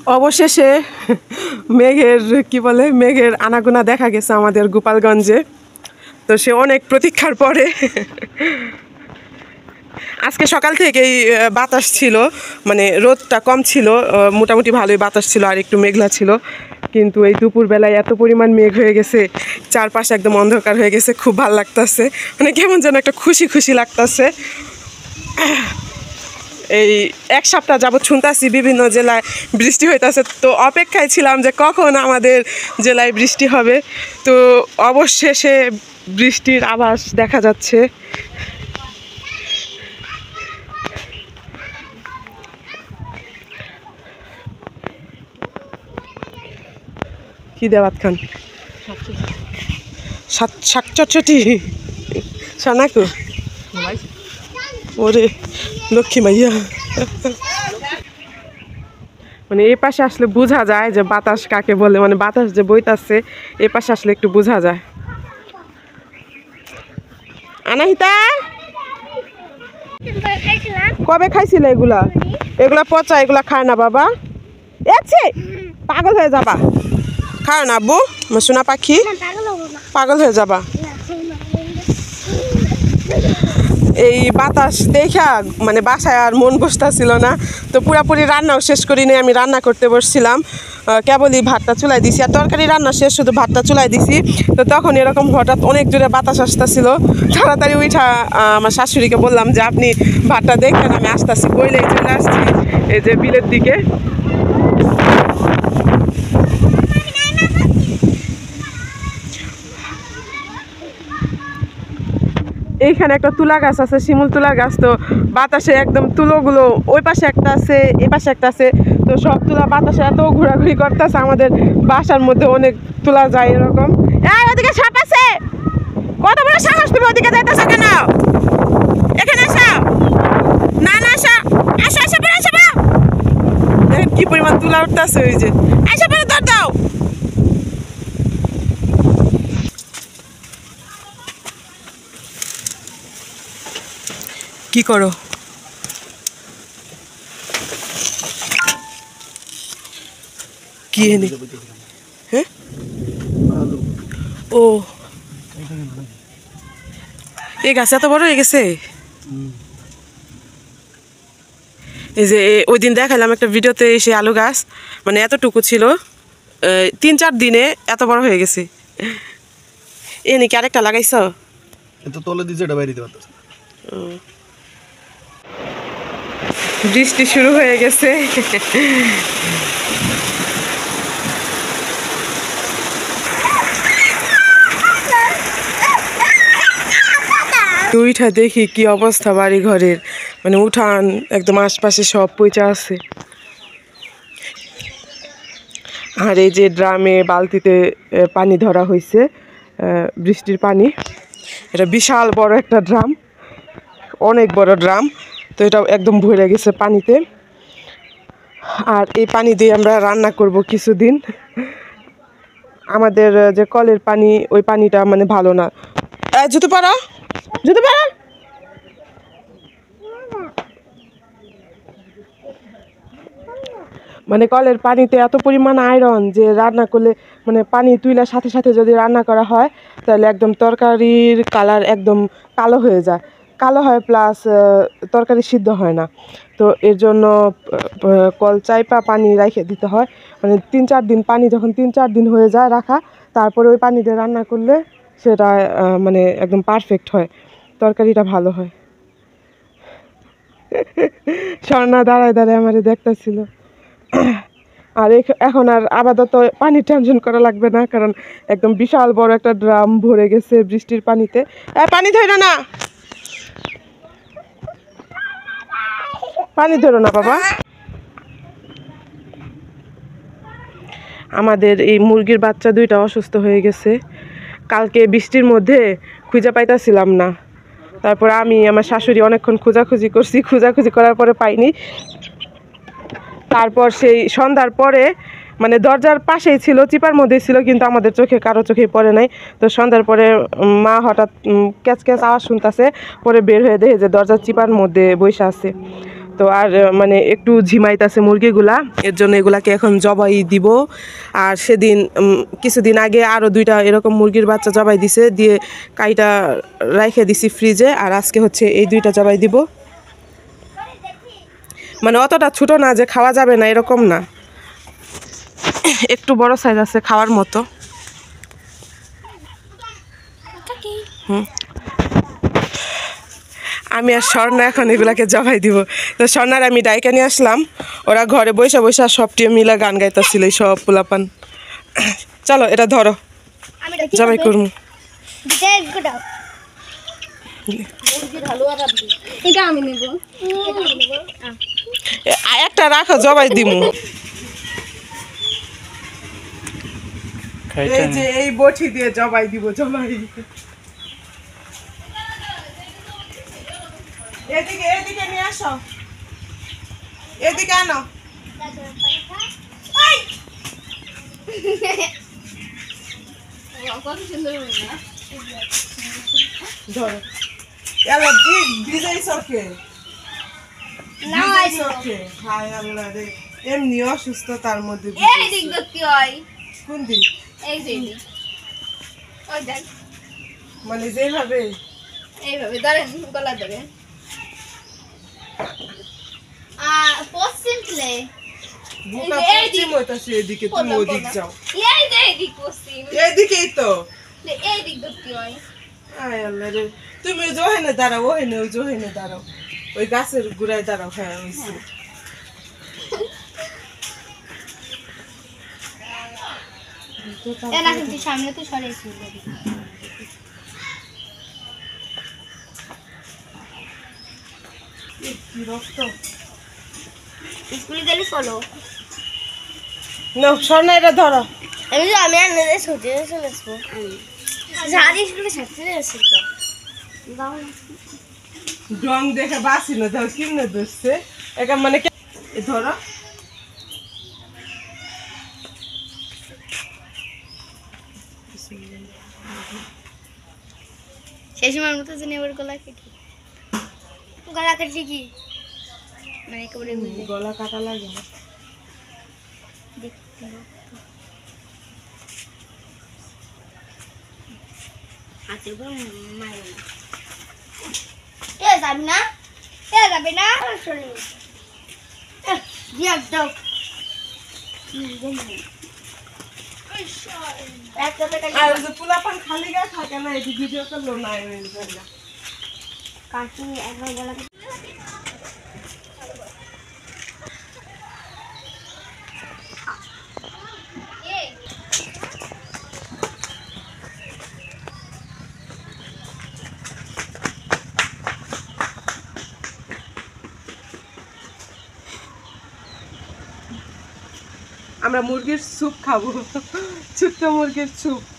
অবশেষে মেঘের কি বলে মেঘের আনাগোনা দেখা গেছে আমাদের গোপালগঞ্জে। তো সে অনেক প্রতীক্ষার পরে আজকে সকাল থেকেই বাতাস ছিল, মানে রোদটা কম ছিল, মোটামুটি ভালোই বাতাস ছিল আর একটু মেঘলা ছিল। কিন্তু এই দুপুরবেলায় এত পরিমাণ মেঘ হয়ে গেছে, চারপাশে একদম অন্ধকার হয়ে গেছে, খুব ভালো লাগতেছে, মানে কেমন যেন একটা খুশি খুশি লাগতেছে। এই এক সপ্তাহ যাবৎ শুনতেছি বিভিন্ন জেলায় বৃষ্টি হইতেছে, তো অপেক্ষায় ছিলাম যে কখন আমাদের জেলায় বৃষ্টি হবে। তো অবশেষে বৃষ্টির আভাস দেখা যাচ্ছে। কি দেওয়াত খান শাক চটচটি সানাকু ওরে লক্ষ্মী মাইয়া। মানে এই পাশে আসলে বোঝা যায় যে বাতাস কাকে বলে, মানে বাতাস যে বইতাছে এই পাশে আসলে একটু বোঝা যায়। আনাহিতা কবে খাইছিল এগুলা? এগুলা পচা, এগুলা খায় না বাবা, এসে পাগল হয়ে যাবা, খায় না আব্বু, সোনা পাখি পাগল হয়ে যাবা। এই বাতাস দেখা মানে বাসায় আর মন বসতেছিল না, তো পুরাপুরি রান্নাও শেষ করি নি, আমি রান্না করতে বসছিলাম, কেবলই ভাতটা চুলাই দিছি আর তরকারি রান্না শেষ, শুধু ভাতটা চুলাই দিছি। তো তখন এরকম হঠাৎ অনেক জোরে বাতাস আসতেছিল, তাড়াতাড়ি উঠা আমার শাশুড়িকে বললাম যে আপনি ভাতটা দেখেন, আমি আসতেছি, বইলেই চলে আসছি এই যে বিলের দিকে। এইখানে একটা তুলা গাছ আছে, শিমুল তুলা গাছ, তো বাতাসে একদম তুলোগুলো ওই পাশে একটা আছে, এই পাশে একটা আছে, তো সব তুলা বাতাসে এত ঘোরাঘুরি করতেছে, আমাদের বাসার মধ্যে অনেক তুলা যায় এরকম। ওদিকে সাপ আছে, কত বড় সাহস, তুমি ওদিকে যাইতেছো কেন? এখানে আসো, না না আসো, আসো আসো পরে আসো, দেখেন কি পরিমাণ তুলা উঠতেছে, ওই যে আসো পরে দৌড় দাও। কি করো? কি এনে? হ্যাঁ ও এই গাছ এত বড় হয়ে গেছে। এই যে ওই দিন দেখালাম একটা ভিডিওতে, এসে আলু গাছ মানে এতটুকু ছিল, 3-4 দিনে এত বড় হয়ে গেছে। এ নাকি আরেকটা লাগাইছ? বৃষ্টি শুরু হয়ে গেছে। উঠা দেখি কি অবস্থা বাড়ি ঘরের, মানে উঠান একদম আশপাশে সব পচা আছে। আর এই যে ড্রামে বালতিতে পানি ধরা হয়েছে, বৃষ্টির পানি, এটা বিশাল বড় একটা ড্রাম, অনেক বড় ড্রাম, তো এটা একদম ভরে গেছে পানিতে। আর এই পানি দিয়ে আমরা রান্না করব কিছুদিন। আমাদের যে কলের পানি, ওই পানিটা মানে ভালো না। জুতো পরা, জুতো পরা। মানে কলের পানিতে এত পরিমাণ আয়রন যে রান্না করলে, মানে পানি তুইলার সাথে সাথে যদি রান্না করা হয় তাহলে একদম তরকারির কালার একদম কালো হয়ে যায়, কালো হয়, প্লাস তরকারি সিদ্ধ হয় না। তো এর জন্য কল চাইপা পানি রেখে দিতে হয়, মানে 3-4 দিন পানি, যখন 3-4 দিন হয়ে যায় রাখা, তারপরে ওই পানি দিয়ে রান্না করলে সেটা মানে একদম পারফেক্ট হয়, তরকারিটা ভালো হয়। স্বর্ণা দাঁড়ায় দাঁড়ায় আমারে দেখতেছিল। আর এখন আর আপাতত পানির টেনশন করা লাগবে না, কারণ একদম বিশাল বড় একটা ড্রাম ভরে গেছে বৃষ্টির পানিতে। পানি ধরো না, পানি ধরো না বাবা। আমাদের এই মুরগির বাচ্চা দুইটা অসুস্থ হয়ে গেছে, কালকে বৃষ্টির মধ্যে খুঁজে পাইতাছিলাম না, তারপর আমি আমার শাশুড়ি অনেকক্ষণ খোঁজাখুঁজি করছি, খোঁজাখুঁজি করার পরে পাইনি। তারপর সেই সন্ধ্যার পরে, মানে দরজার পাশেই ছিল, চিপার মধ্যেই ছিল, কিন্তু আমাদের চোখে কারো চোখেই পড়ে নাই। তো সন্ধ্যার পরে মা হঠাৎ ক্যাচ ক্যাচ আওয়াজ শুনতেছে, পরে বের হয়ে দেখে যে দরজার চিপার মধ্যে বসে আছে। তো আর মানে একটু ঝিমাইতেছে মুরগিগুলা, এর জন্য এগুলাকে এখন জবাই দিব। আর সেদিন কিছুদিন আগে আরও 2টা এরকম মুরগির বাচ্চা জবাই দিছে, দিয়ে কাইটা রাইখে দিছি ফ্রিজে। আর আজকে হচ্ছে এই 2টা জবাই দিব। মানে অতটা ছোট না যে খাওয়া যাবে না এরকম না, একটু বড় সাইজ আছে খাওয়ার মতো। আমি আর স্বর্ণা এখন এগুলাকে জবাই দিব। তো স্বর্ণার আমি ডাইকা নিয়ে আসলাম, ওরা ঘরে বৈশা বৈশা সবটি মিলা গান গাইতেছিল সব পোলাপান। চলো এটা ধরো, জবাই করবো। একটা রাখো, জবাই দিমু। এই যে এই বটি দিয়ে জবাই দিব, জবাই। এদিকে এদিকে নিয়ে আসো, এদিকে আনো। ধরো এলো বিজয় সরকে এমনি অসুস্থ, তার মধ্যে কোন দিক মানে যেভাবে এইভাবে ধরেন, গলা ধরে পশ্চিম প্লে এদিকে তুমি ওদিক যাও, পশ্চিম এদিকেই তো। এই দিক ধরতে হয়। আয় আল্লাহ রে, তুমি ওই জোহেনে দাঁড়াও, ওহেনে ওই জোহেনে দাঁড়াও, ওই গাছের গুড়ায় দাঁড়াও। হ্যাঁ হয়েছে। সামনে তো সরেছি রক্ত স্কুলে গেলে চলো। না স্বর্ণা এটা ধরো। আমি আর মেয়েদের ছুটে চলে আসবো। ঝাড়ি স্কুলে ছাড়তে যাচ্ছি তো রং দেখে বাসি না, ধর কিনে ধরছে এটা মানে ধরো। সেই সময় মতো জেনে এবার গলা কেটে কি মানে একেবারে গলা কাটা লাগে না। দেখতে হাতে মারো না, যাবে না দাও। আর যে পোলাপান খালি গায়ে থাকে না, এটি ভিডিও করলো না কাটি একবার গলা আমরা মুরগির স্যুপ খাবো, ছোট্ট মুরগির স্যুপ।